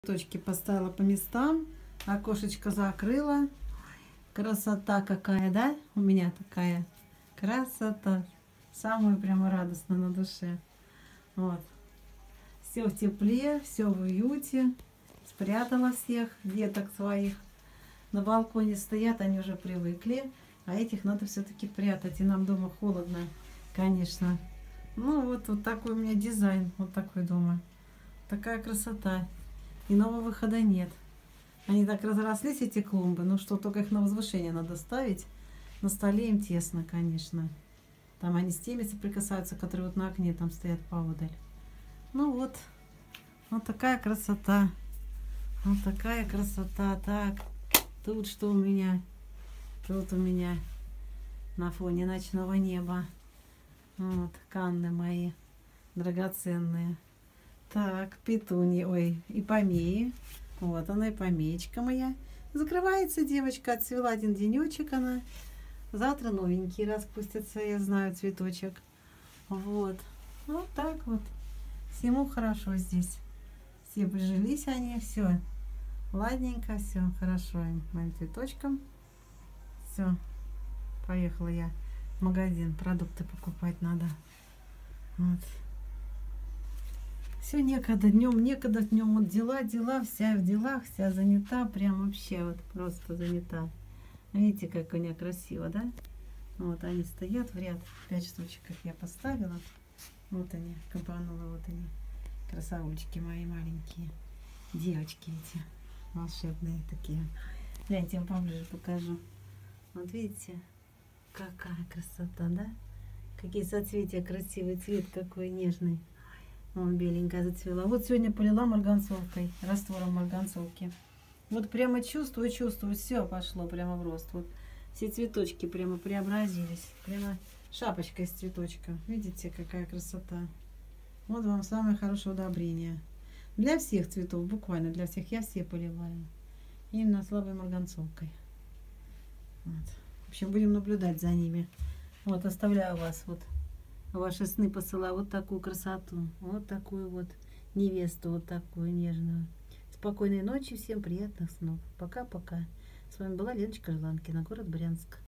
Точки поставила по местам, окошечко закрыла. Красота какая, да? У меня такая красота. Самая прямо радостно на душе. Вот. Все в тепле, все в уюте. Спрятала всех деток своих. На балконе стоят, они уже привыкли. А этих надо все-таки прятать. И нам дома холодно, конечно. Ну вот такой у меня дизайн. Вот такой дома. Такая красота. Иного выхода нет. Они так разрослись, эти клумбы, ну что, только их на возвышение надо ставить. На столе им тесно, конечно. Там они с теми соприкасаются, которые вот на окне там стоят поодаль. Ну вот такая красота. Вот такая красота. Так, тут что у меня? Тут у меня на фоне ночного неба. Вот, канны мои драгоценные. Так, петуньи, ой, и помеи. Вот она, и помеечка моя. Закрывается девочка, отцвела один денечек она. Завтра новенький распустится, я знаю, цветочек. Вот. Вот так вот. Всему хорошо здесь. Все прижились они, все. Ладненько, все хорошо им, моим цветочкам. Все. Поехала я в магазин, продукты покупать надо. Вот. Все некогда, днем, вот дела, вся в делах, вся занята, прям вообще вот просто занята. Видите, как у меня красиво, да? Вот они стоят в ряд, 5 штучек их я поставила. Вот они, кабанула, вот они, красавчики мои маленькие, девочки эти, волшебные такие. Гляньте, я вам поближе покажу. Вот видите, какая красота, да? Какие соцветия, красивый цвет, какой нежный. Вон беленькая зацвела. Вот сегодня полила марганцовкой, раствором марганцовки. Вот прямо чувствую, все пошло прямо в рост. Вот все цветочки прямо преобразились. Прямо шапочка из цветочка. Видите, какая красота. Вот вам самое хорошее удобрение. Для всех цветов, буквально для всех. Я все поливаю. Именно слабой марганцовкой. Вот. В общем, будем наблюдать за ними. Вот, оставляю вас вот. Ваши сны посылаю вот такую красоту, вот такую вот невесту, вот такую нежную. Спокойной ночи, всем приятных снов. Пока-пока. С вами была Леночка Жланкина, город Брянск.